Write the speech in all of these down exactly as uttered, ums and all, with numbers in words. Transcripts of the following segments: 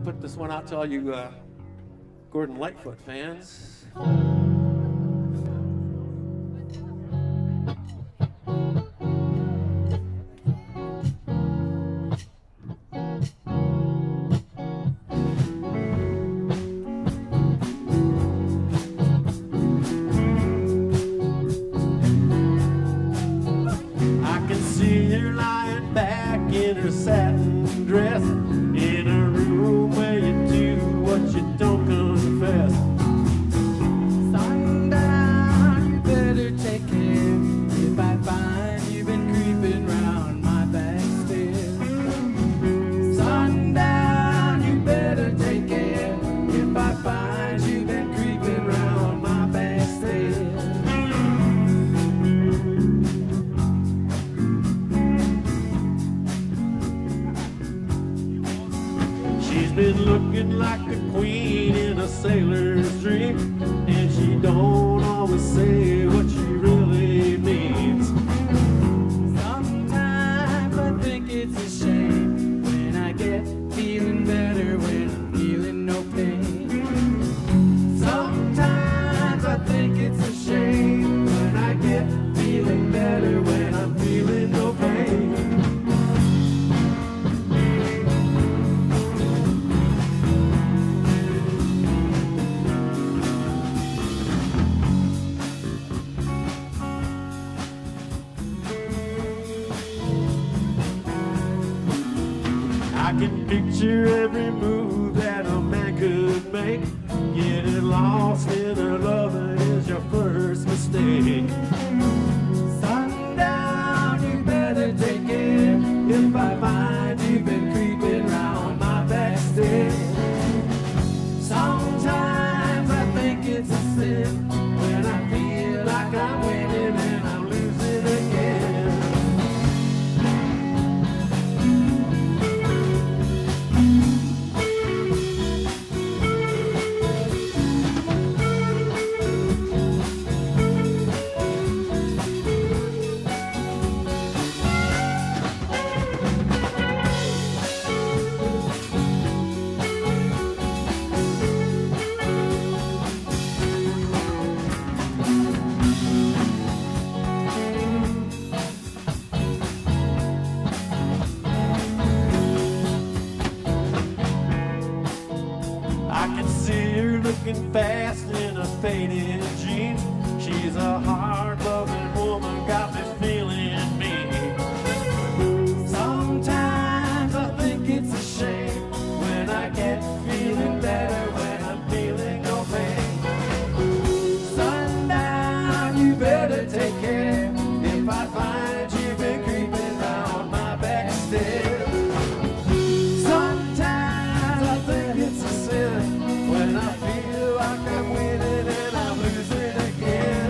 put this one out to all you uh, Gordon Lightfoot fans. I can see her lying back in her satin dress, in a room where you do what you don't confess. Sundown, you better take care if I find you've been creeping round my back stairs. Sundown, you better take care if I find you've been creeping round my back stairs. She's been looking like a queen in a sailor's dream, and she don't always say what she really means. Sometimes I think it's a shame when I get feeling better when I'm feeling no pain. Sometimes I think it's a shame when I get feeling better when I'm feeling no pain. I can picture every move that a man could make. Getting lost in her loving is your first mistake. Sundown, you better take care if I find you've been creeping round my back stairs. Sometimes I think it's a sin when I feel like I'm winning and I'm losing again. I can see her looking fast in a faded jean. She's a hard-loving woman, got me feeling mean. Sometimes I think it's a shame when I get feeling better when I'm feeling no pain. Sundown, you better take care if I find you've been creeping round my back stairs. Sometimes I think it's a sin when I feel like I'm winning and I'm losing again.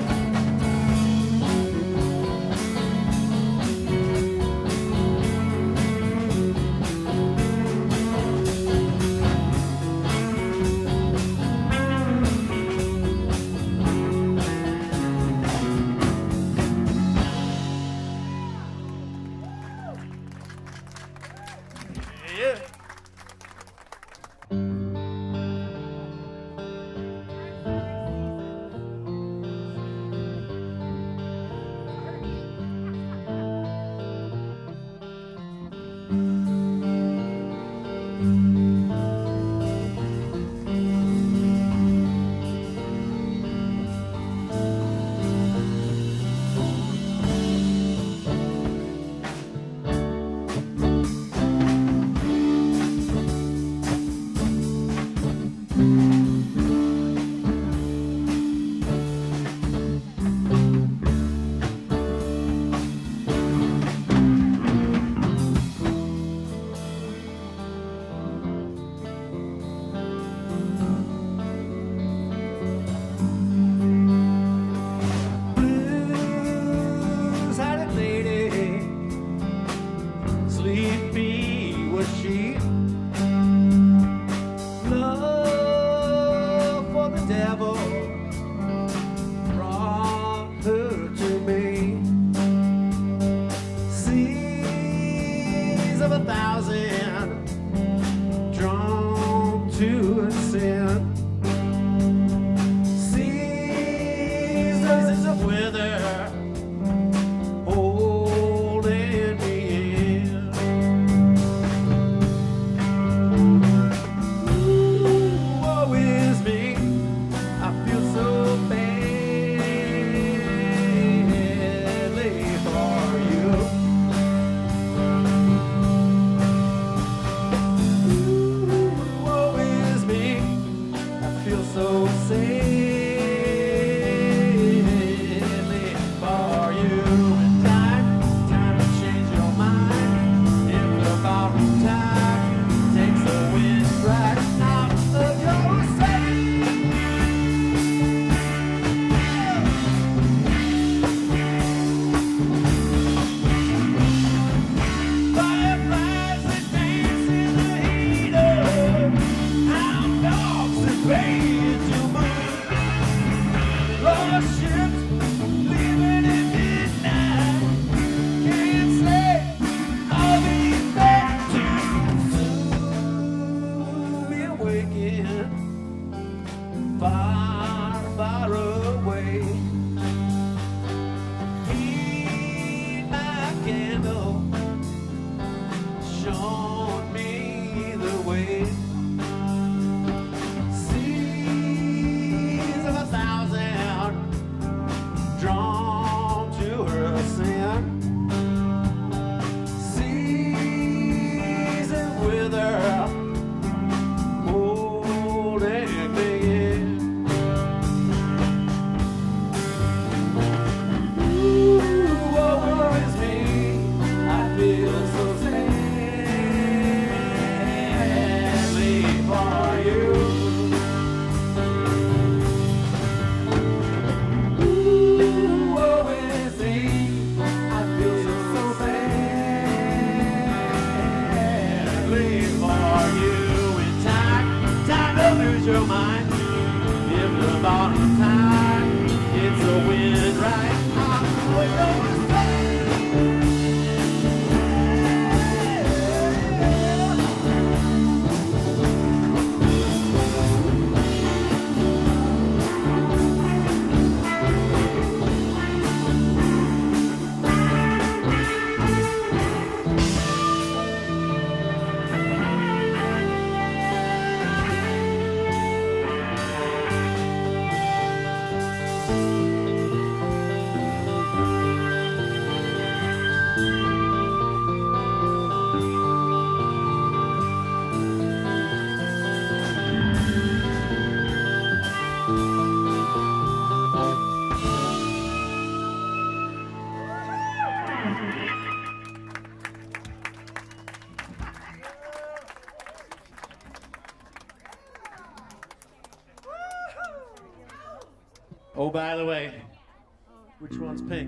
Yeah. of a thousand drawn together, holding it. Ooh, woe is me, I feel so sadly for you. Ooh, woe is me, I feel so sadly for you. In time, time to lose your mind. If the bottom of time, it's a wind right. Oh, by the way, which one's pink?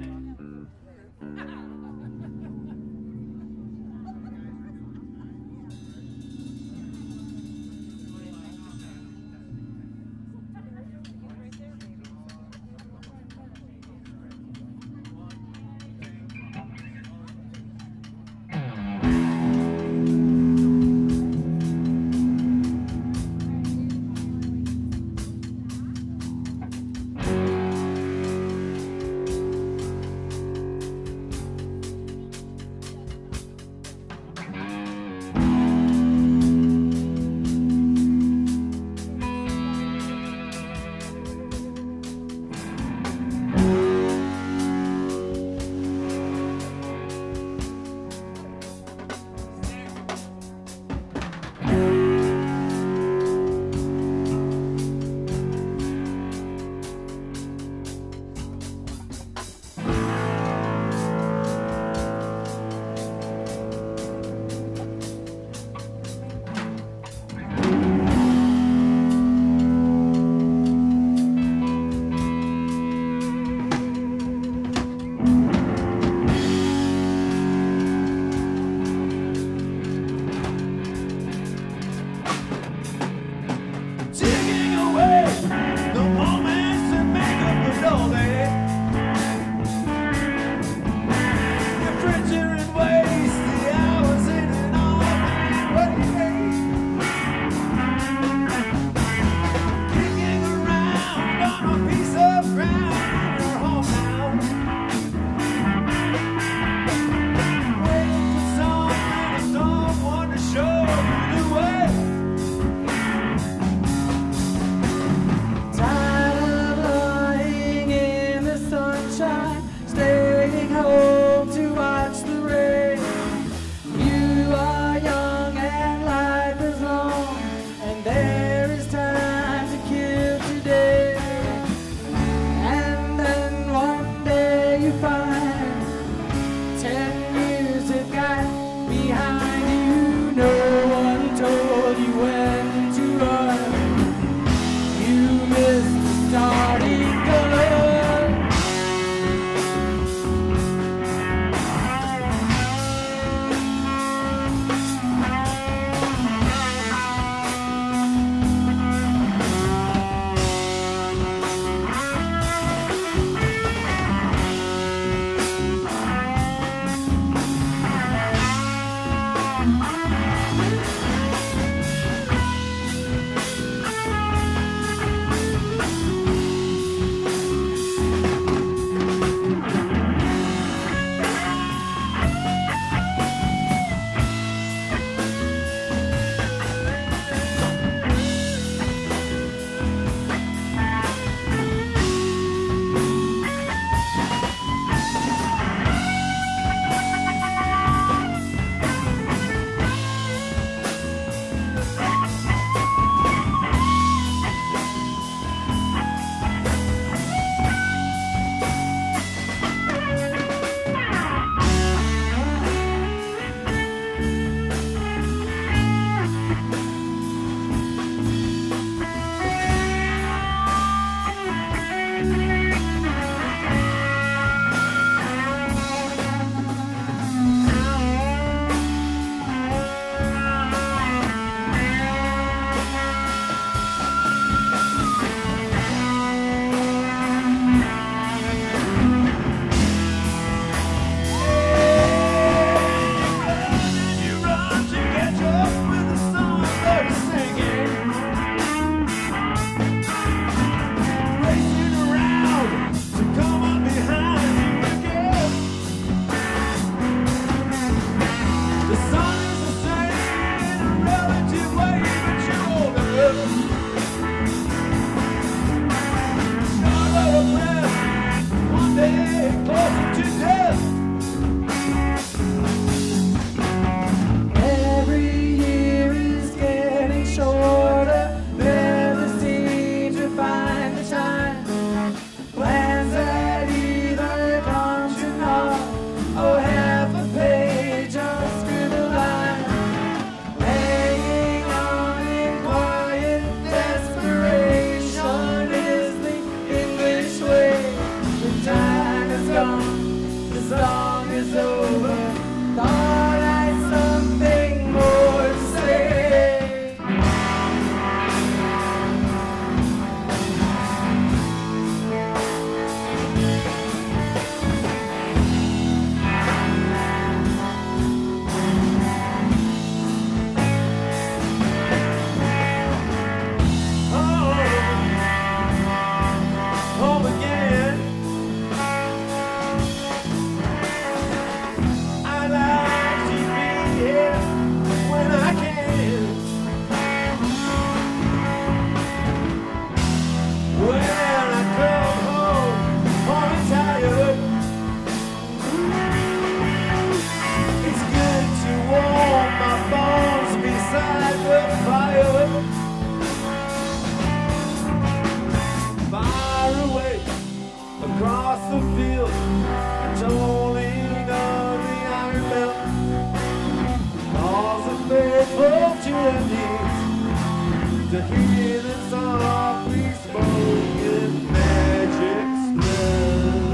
to hear the softly spoken magic spell.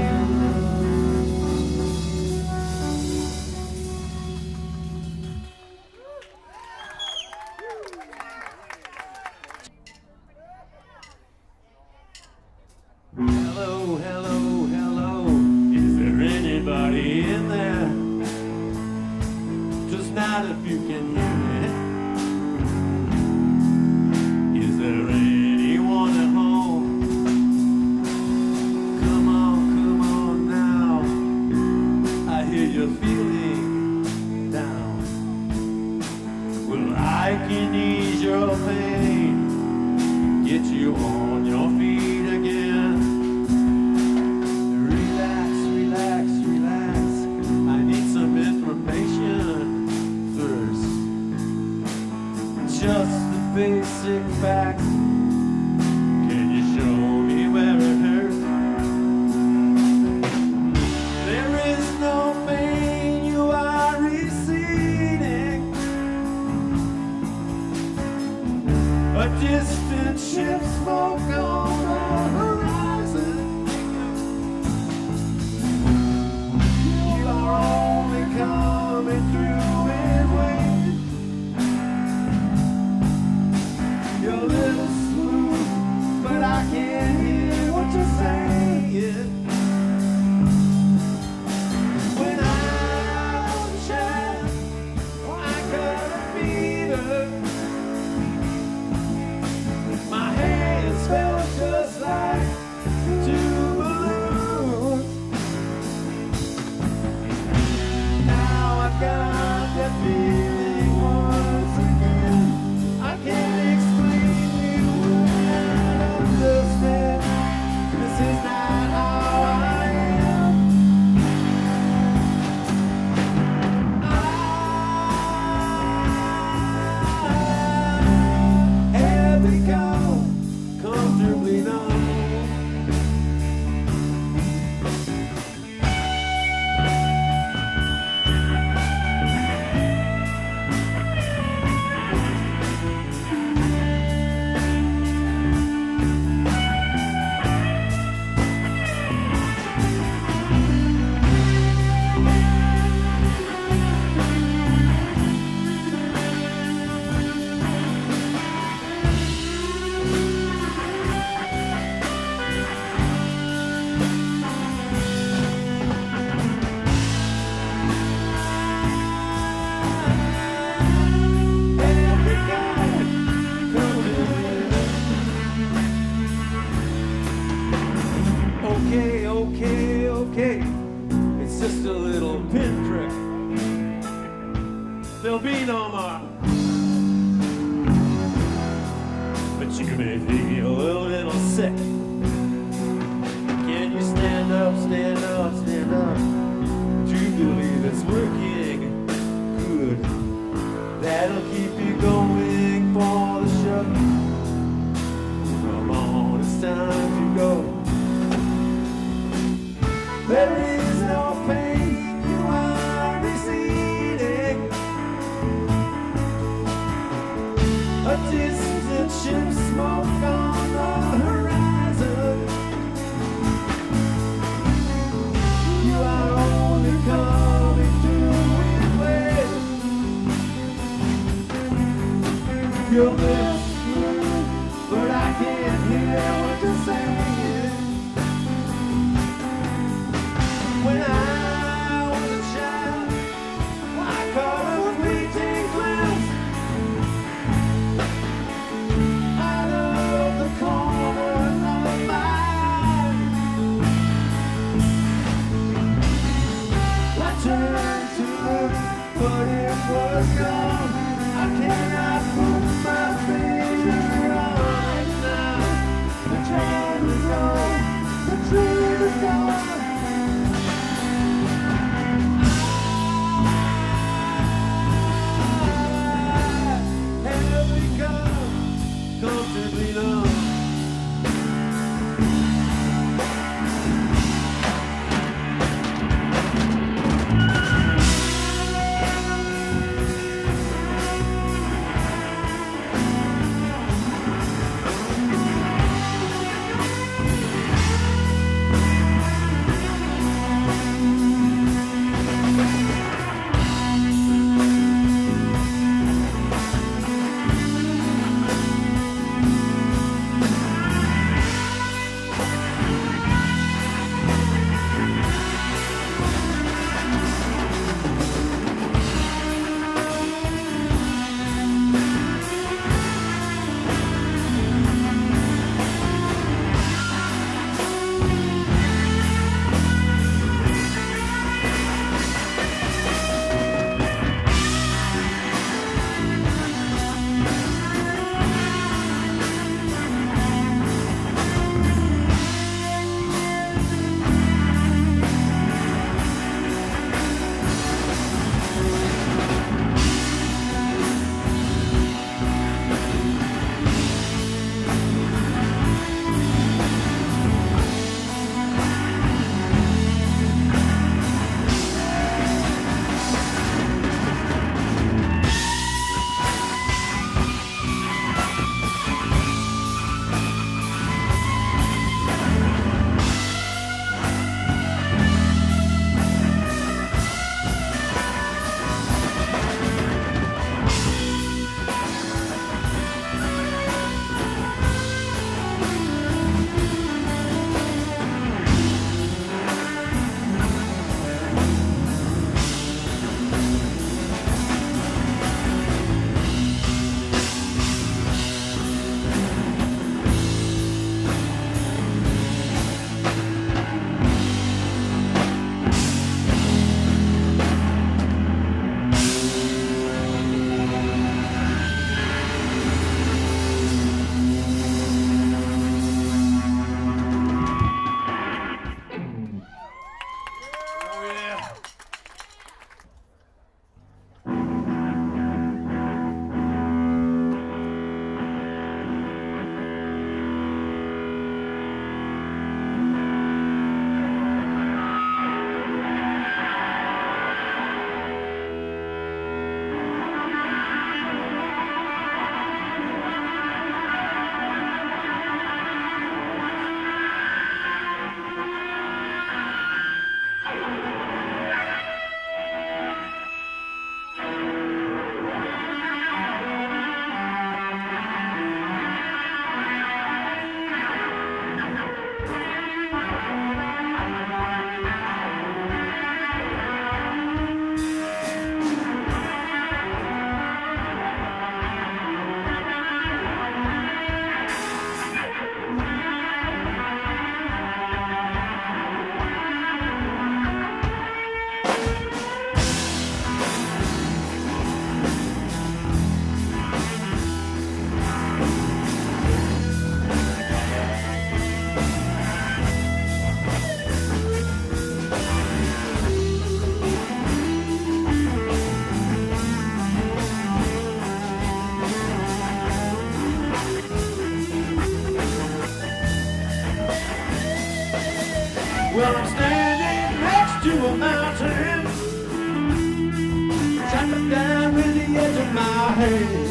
Hello, hello, hello. Is there anybody in there? Just not if you can hear me. Is there anyone at home? Come on, come on now. I hear you're feeling down. Well, I can ease your pain, get you on your feet again. Relax, relax, relax. I need some information first. Just the basic facts. Can you show me where it hurts? There is no pain, you are receding. A distant ship smoke on the horizon. You are only coming through in wind. You're a little smooth, but I can't hear what you're saying. When I was a child, I got a fever. My hands felt just like two balloons. Now I've got that feeling once again. I can't explain it, I understand. This is not how I am. I have become comfortably numb. Okay, okay, okay. It's just a little pinprick. There'll be no more. But you may feel a little sick. Can you stand up, stand up, stand up? Do you believe it's working? Good. That'll keep you going for the show. Come on, it's time to go. There is no pain, you are receding. A distant ship smoke on the horizon. You are only coming through in waves. You're this smooth, but I can't hear what you're saying. When I was a child, I caught a fleeting glimpse out of the corner of my eye. I turned to look, but it was gone. I cannot put my finger on it now. The time is gone, the dream is gone. Comfortably numb. Well, I'm standing next to a mountain, chopping down with the edge of my head.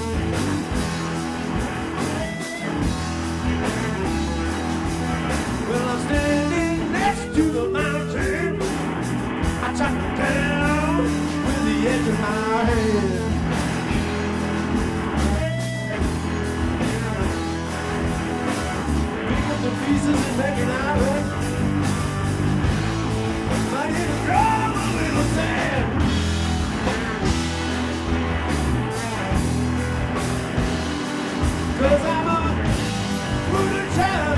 Well, I'm standing next to the mountain, I chop it down with the edge of my head. Pick up the pieces and make it out right. Might even grow a little sad. Cause I'm a voodoo child.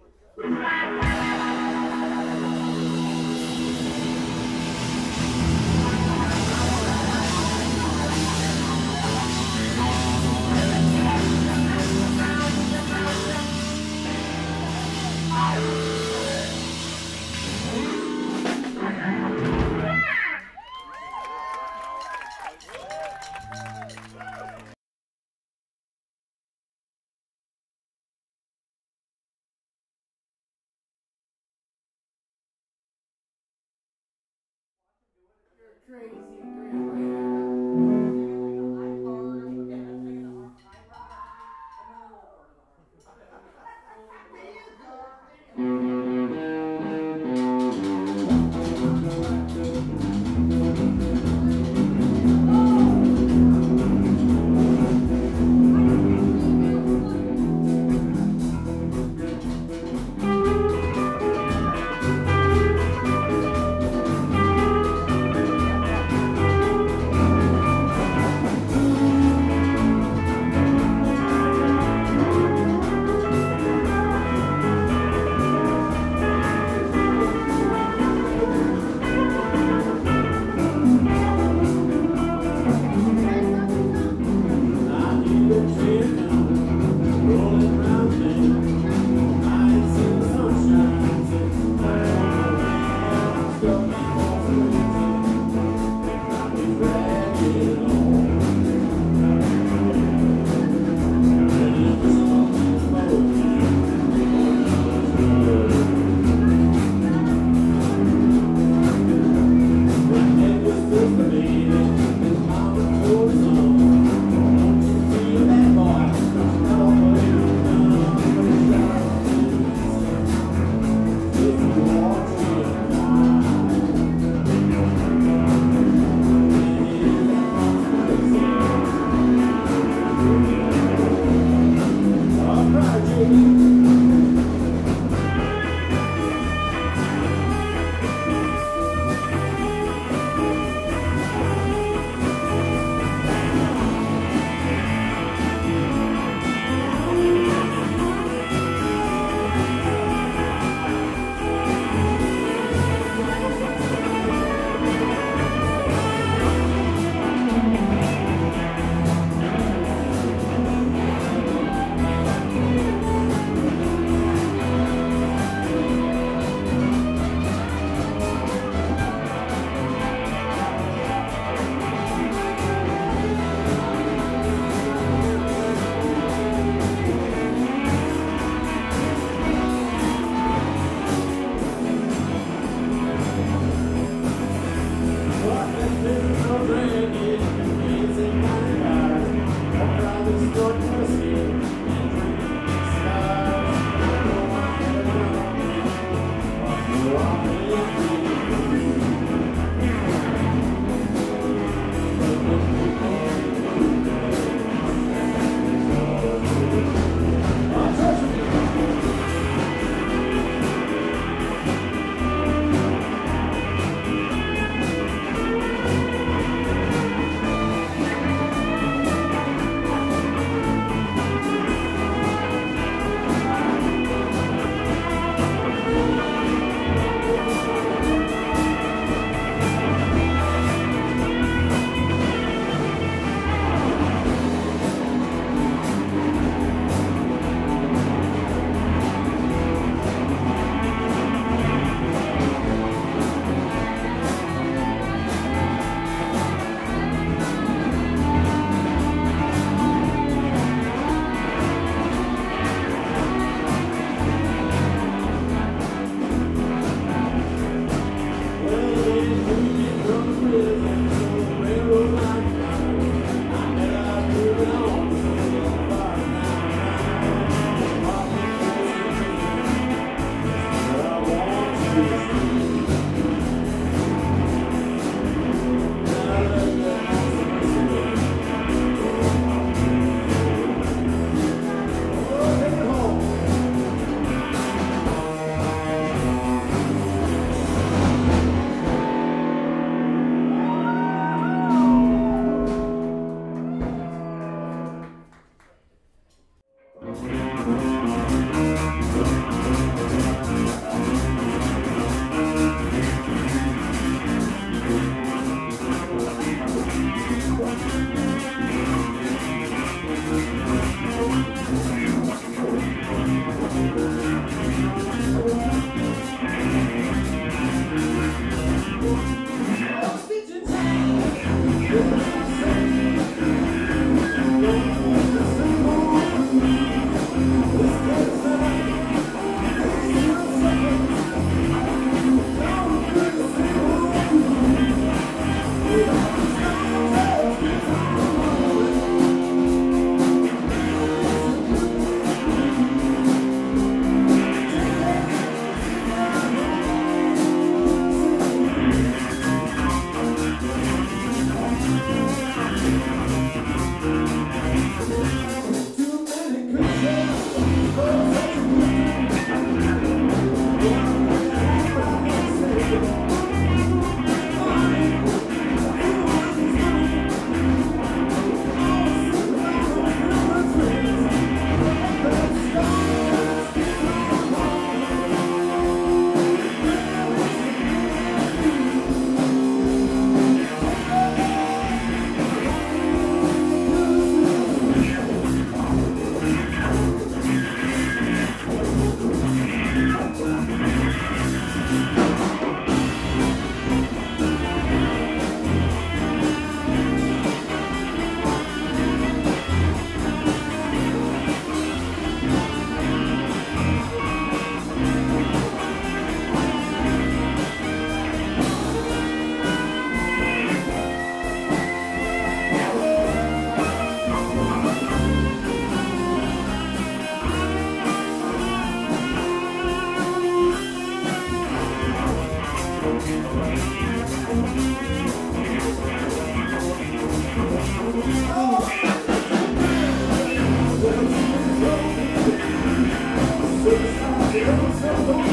Thank Thank you.